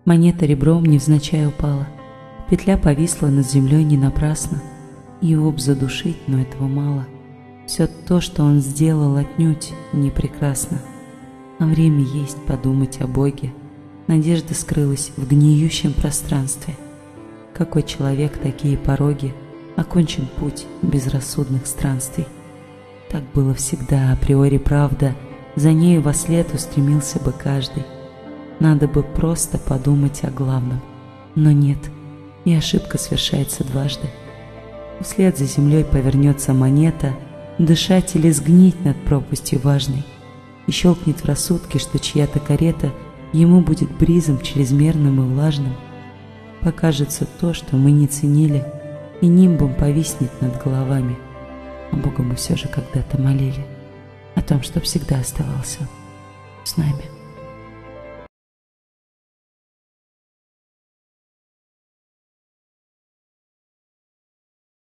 Монета ребром невзначай упала. Петля повисла над землей не напрасно. Иов задушить, но этого мало. Все то, что он сделал, отнюдь не прекрасно. А время есть подумать о Боге. Надежда скрылась в гниющем пространстве. Какой человек, такие пороги, окончен путь безрассудных странствий. Так было всегда, априори правда, за нею вослед устремился бы каждый. Надо бы просто подумать о главном. Но нет, и ошибка совершается дважды. Вслед за землей повернется монета, дышать или сгнить над пропастью важной. И щелкнет в рассудке, что чья-то карета ему будет бризом чрезмерным и влажным. Покажется то, что мы не ценили, и нимбом повиснет над головами. А Бога мы все же когда-то молили о том, что всегда оставался с нами.